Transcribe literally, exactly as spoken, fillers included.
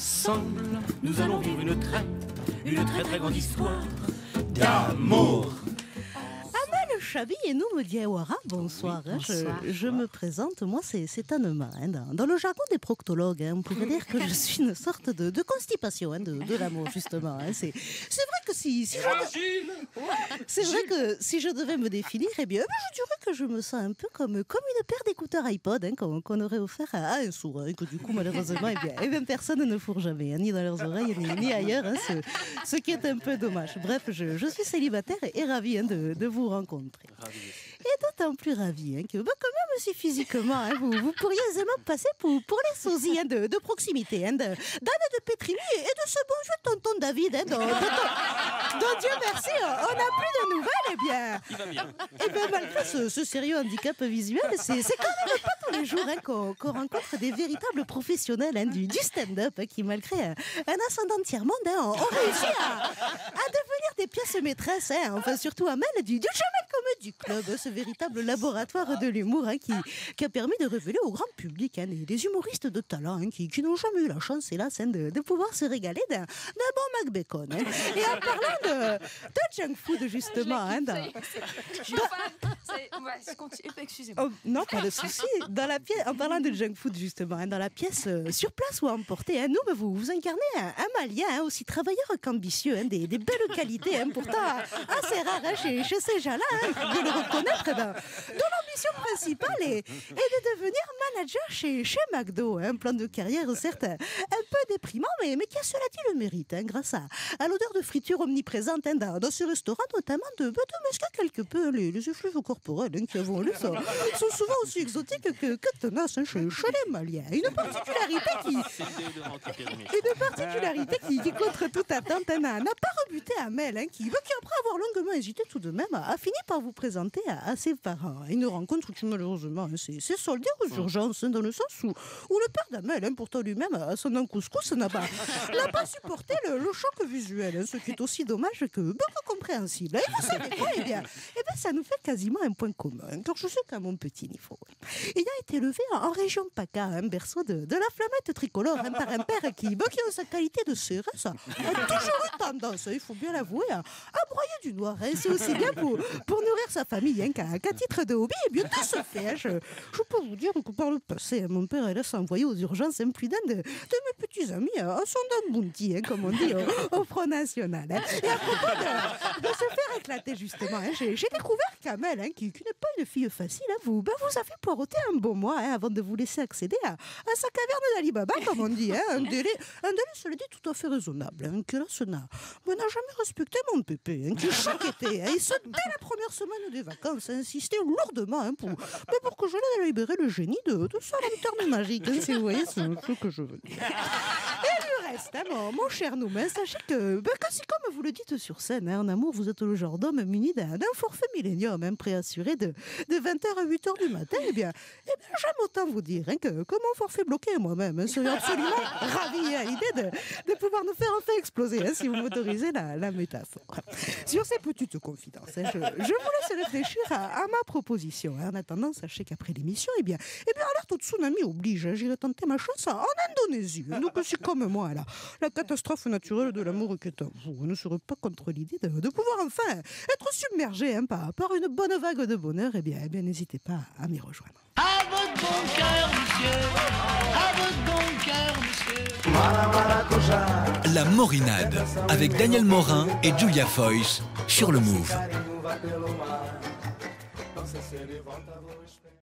Ensemble, nous allons vivre une très, une très très grande histoire d'amour. Amel Chabi et nous me dit Awara, bonsoir. Oui, bonsoir. Je, je me présente, moi c'est, c'est Anema. Hein, dans, dans le jargon des proctologues, hein, on pourrait dire que je suis une sorte de, de constipation hein, de, de l'amour, justement. Hein, c'est, c'est vrai que si, si je, c'est vrai que si je devais me définir, eh bien, je dirais que je me sens un peu comme, comme une paire d'écouteurs iPod hein, qu'on, qu'on aurait offert à, à un sourd, hein, que du coup, malheureusement, eh bien, eh bien, personne ne fourre jamais, hein, ni dans leurs oreilles, ni, ni ailleurs, hein, ce, ce qui est un peu dommage. Bref, je, je suis célibataire et, et ravie hein, de, de vous rencontrer. Et d'autant plus ravie hein, que, bah, quand même, si physiquement, hein, vous, vous pourriez aisément passer pour, pour les sosies hein, de, de proximité, hein, de, d'Anne de Pétrini et de ce bon jeu de tonton David, hein, dont, dont- dont Dieu merci, on n'a plus de nouvelles, eh bien. Il va bien. Et bien, malgré ce, ce sérieux handicap visuel, c'est, c'est quand même pas tous les jours hein, qu'on, qu'on rencontre des véritables professionnels hein, du, du stand-up hein, qui, malgré un, un ascendant tiers-monde, hein, ont, ont réussi à, à devenir des pièces maîtresses. Hein, enfin, surtout Amel du, du Jamel Comedy Club, hein, ce véritable laboratoire de l'humour hein, qui, qui a permis de révéler au grand public hein, des, des humoristes de talent hein, qui, qui n'ont jamais eu la chance, hélas, hein, de, de pouvoir se régaler d'un, d'un bon Mac Bacon. Hein. Et en parlant de, de junk food, justement, hein, dans- Je suis fan. C'est- ouais, c'est continu- Excusez-moi. Oh, non, pas de souci. Dans la pièce, en parlant de junk food justement, hein, dans la pièce euh, sur place ou à emporter, hein, nous, bah, vous, vous incarnez un, un Malien hein, aussi travailleur qu'ambitieux, hein, des, des belles qualités, hein, pourtant assez rares hein, chez, chez ces gens-là, hein, de le reconnaître, eh ben, dont l'ambition principale est, est de devenir manager chez, chez McDo. Hein, un plan de carrière certes un peu déprimant, mais, mais qui a cela dit le mérite, hein, grâce à, à l'odeur de friture omniprésente hein, dans, dans ce restaurant, notamment de, de masquer quelque peu hein, les, les effluves corporels hein, qui avons lu sont, sont souvent aussi exotiques que, que tenaces hein, chez, chez les Maliens. Une particularité qui, C'est l'idée de rentrer périmètre. une particularité qui, qui contre toute attente, hein, n'a n'a pas rebuté Amel, hein, qui, qui, après avoir longuement hésité tout de même, a, a fini par vous présenter à, à ses parents. Une rencontre qui, malheureusement, hein, s'est s'est soldée aux urgences, hein, dans le sens où, où le père d'Amel, hein, pourtant lui-même, à son nom couscous, n'a pas, n'a pas supporté le, le choc visuel, hein, ce qui est aussi dommage que beaucoup compréhensible. Et vous savez quoi, eh bien, eh bien, ça nous fait quasiment un point commun, hein, car je sais qu'à mon petit niveau, ouais, il a été élevé en, en région PACA, un berceau de, de la flammette tricolore, hein, par un père qui, bah, qui, en sa qualité de C R S, a, a toujours eu tendance, il faut bien l'avouer, à, à broyer du noir. Hein, c'est aussi bien pour, pour nourrir sa famille hein, qu'à, qu'à titre de hobby. Et bien de ce fait, hein, je, je peux vous dire que par le passé, hein, mon père laisse envoyer aux urgences hein, plus d'un de, de mes petits amis hein, à son dame bounty, hein, comme on dit au, au Front National. Hein. Et à propos de, de se faire éclater, justement, hein, j'ai, j'ai découvert qu'Amel, hein, qui, qui n'est pas une fille facile, hein, vous, ben, vous a fait poireauter un bon mois hein, avant de vous laisser accéder à, à sa caverne d'Ali Baba, comme on dit. Hein, un délai, un délai, cela dit, tout à fait raisonnable. Hein, que là, ce n'a, ben, n'a jamais respecté mon pépé, hein, qui chaque été, hein, et ce, dès la première semaine des vacances, a insisté lourdement hein, pour, ben, pour que je l'aide à libérer le génie de, de sa lanterne magique, hein, si vous voyez ce, ce que je veux dire. Et du reste, hein, mon, mon cher Noumen, sachez que, ben, que si, comme vous le dites sur scène, hein, en amour, vous êtes le genre d'homme muni d'un, d'un forfait millénium, hein, préassuré de, de vingt heures à huit heures du matin, eh bien, eh bien j'aime autant vous dire hein, que, que mon forfait bloqué moi-même hein, serait absolument ravi à l'idée de, de pouvoir nous faire enfin exploser, hein, si vous m'autorisez la, la métaphore. Sur ces petites confidences, hein, je, je vous laisse réfléchir à, à ma proposition. Hein. En attendant, sachez qu'après l'émission, eh bien, eh bien, alerte au tsunami oblige, hein, j'irai tenter ma chance en Indonésie. Donc, c'est comme moi, là, la catastrophe naturelle de l'amour qui est en vous. Vous ne serez pas contre l'idée de, de pouvoir enfin être submergé hein, par, par une bonne vague de bonheur. Eh bien, eh bien n'hésitez pas à m'y rejoindre. À votre bon cœur, monsieur. À votre bon cœur, monsieur. La Morinade, avec Daniel Morin et Julia Foyce sur le Move.